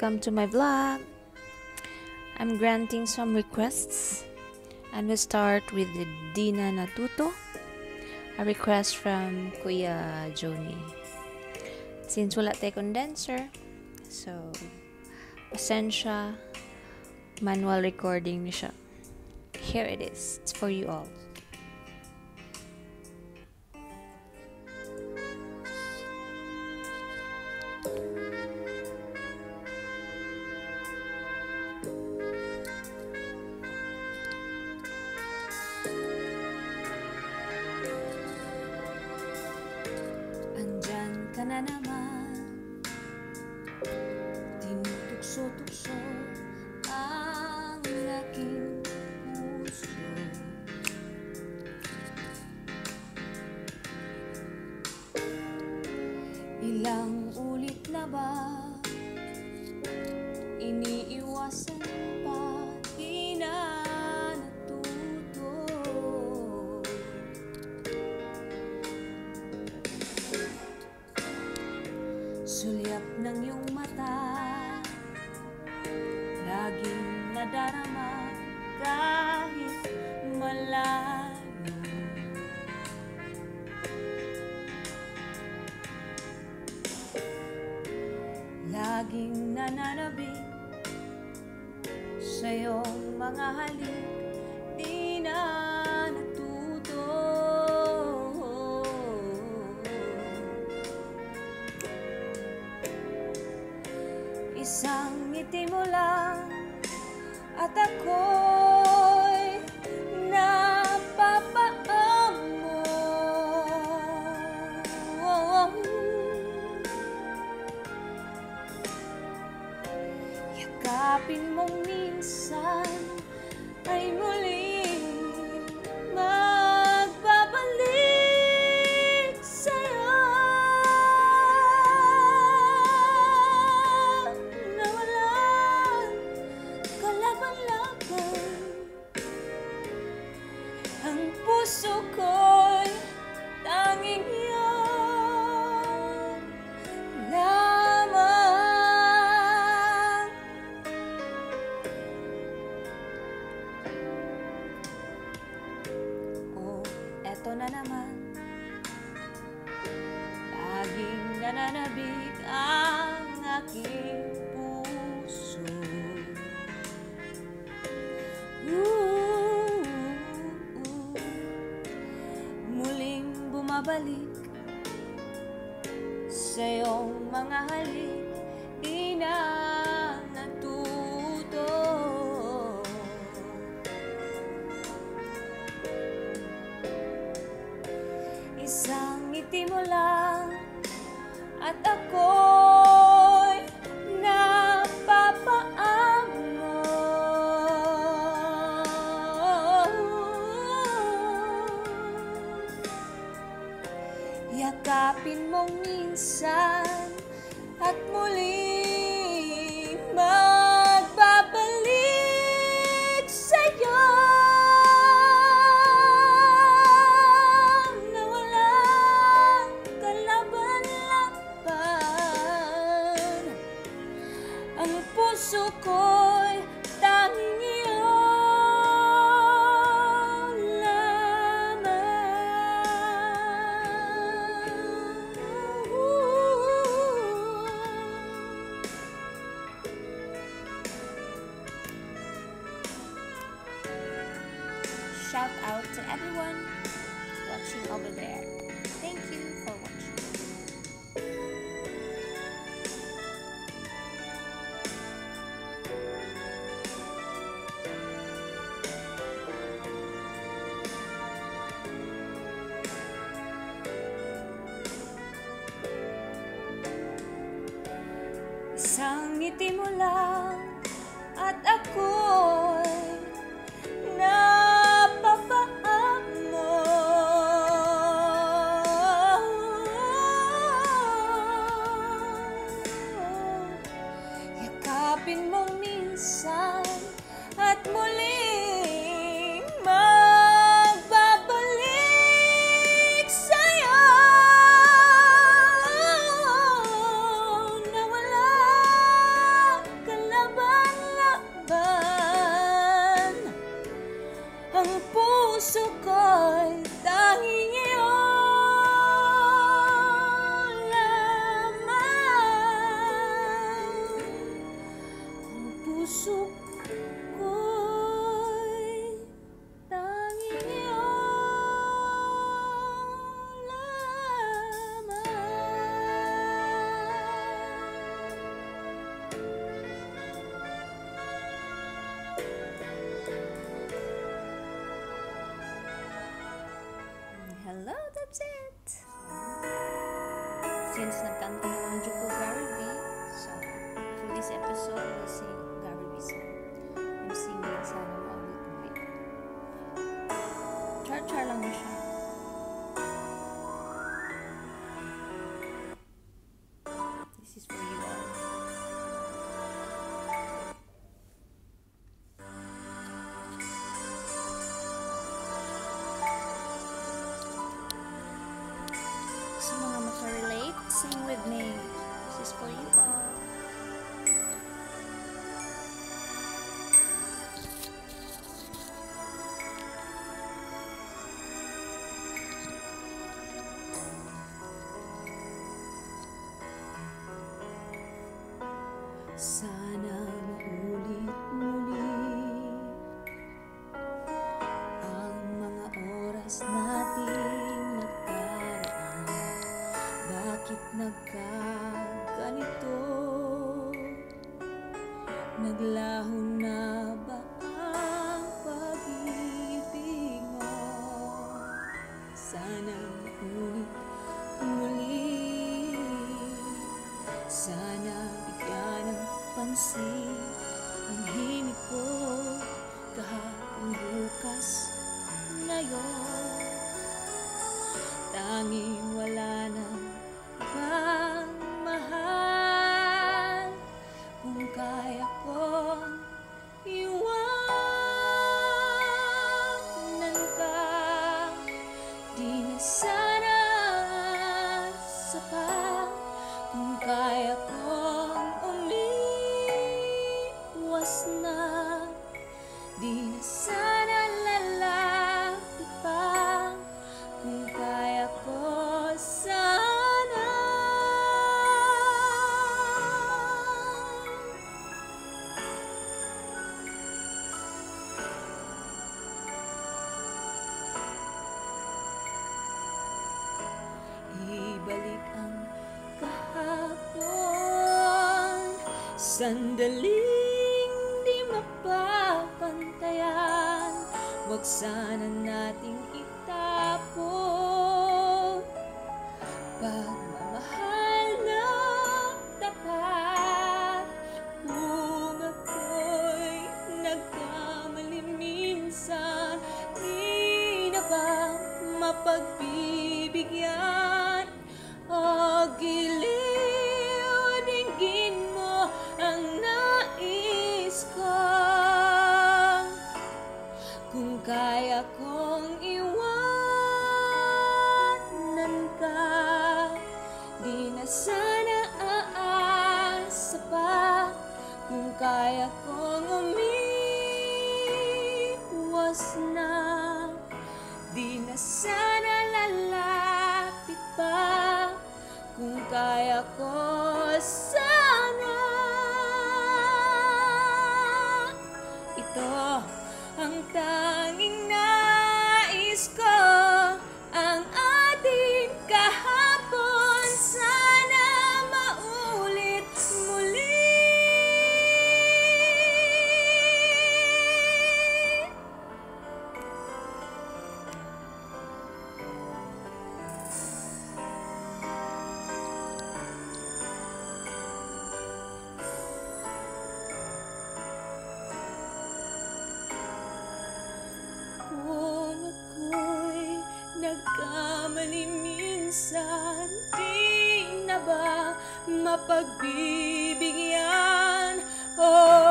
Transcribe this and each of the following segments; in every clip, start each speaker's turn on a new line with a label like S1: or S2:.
S1: welcome to my vlog. I'm granting some requests and we'll start with the Dina Natuto, a request from Kuya Joni. Since wala tayo condenser, so pasensya, manual recording ni siya. Here it is, it's for you all. Andyan ka na naman, tinutukso-tukso ang aking puso. Ilang ulit na ba iniiwasan pa, di na natuto. Sulyap ng iyong mata, laging nadarama kahit malayo. Laging nananabik sa iyong mga halik, di na natuto. Isang ngiti mo lang at ako'y napapaamo. Yakapin mong minsan ay muling magbabalik sa'yo na walang kalaban-laban. Ang puso ko'y tanging iyong lamang. Oh, eto na naman, laging nananabik ang aking puso. Muling bumabalik sa iyong mga halik, di na natuto. Isang ngiti mo lang at ako'y napapaamo. Yakapin mong minsan at muling magbabalik sa'yo na walang kalaban-laban. Ang puso ko'y tanging iyong shout out to everyone watching over there. Thank you for watching. Isang ngiti mo lang at ako'y napapaamo. Yakapin mong minsan at muling magbabalik sa'yo na wala that's it. Since nagkanta naman Juko Gary V, so for this episode, we'll sing Gary V song. I'm singing Sana Maulit-Ulit. Char-char lang mo siya. This is for you all. Sa mga makarelate, sing with me. This is for you all. Sana maulit muli ang mga oras nating nagkaraan. Bakit nagkaganito? Naglaho na ba ang pag-ibig mo? Sana maulit muli. Sana bigyan ng pansin ang himig ko kahapon, bukas, ngayon. Tanging wala nang ibang mahal. Kung kaya kong iwanan ka, di na sana sapat. Kung kaya kong umiwas na, di na sana lalapit pa. Kung kaya ko sana. Ibalik ang kahapon, sandaling di mapapantayan. Huwag sana nating itapon pagmamahal na tapat. Kung ako'y nagkamali minsan, di na ba mapagbibigyan? O giliw, dinggin mo ang nais ko. Kung kaya kong iwanan ka, di na sana aasa pa. Kung kaya kong umiwas na, di na sana lalapit pa. Kung kaya ko sana. Ito ang tanging nais ko, ang ating kahapon sana maulit muli. Kung ako'y nagkamali minsan, di na ba mapagbibigyan? O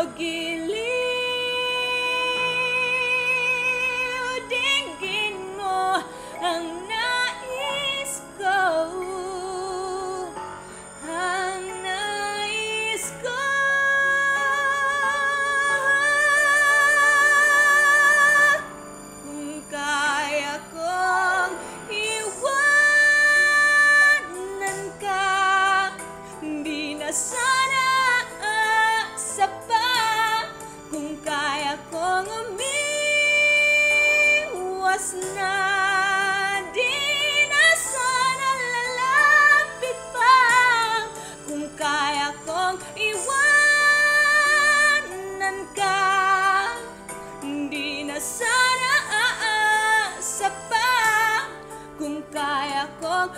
S1: giliw, dinggin mo ang nais ko. Ang nais ko. Kung kaya kong iwanan ka, di na sana sapat.
S2: kaya kong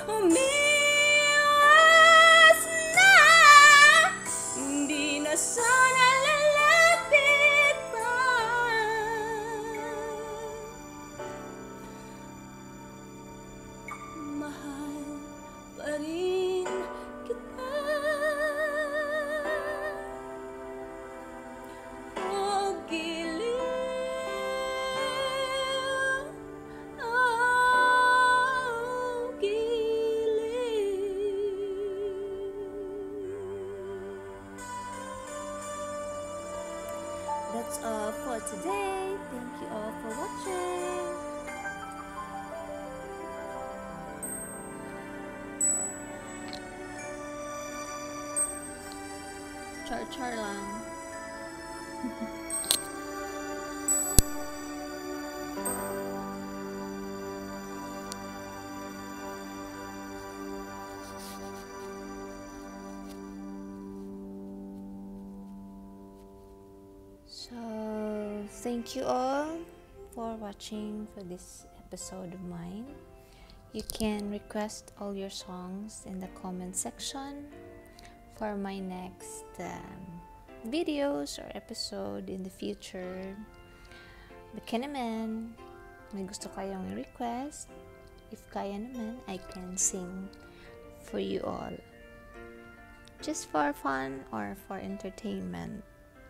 S2: umiwas na. Hindi na sana lalapit pa. Mahal pa rin kita. Oh, giliw. Oh, giliw. That's all for today. Thank you all for watching.
S1: Char-char lang. So, thank you all for watching for this episode of mine. You can request all your songs in the comment section for my next videos or episode in the future. Baka naman, may gusto kayong request, if kaya naman, I can sing for you all. Just for fun or for entertainment.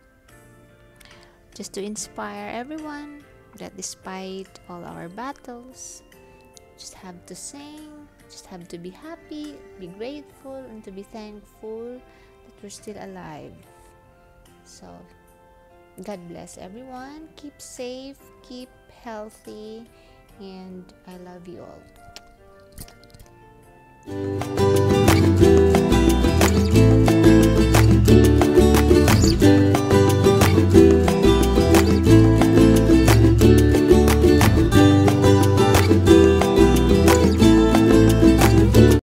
S1: Just to inspire everyone that despite all our battles, just have to sing, just have to be happy, be grateful, and to be thankful that we're still alive. So, God bless everyone. Keep safe, keep healthy, and I love you all.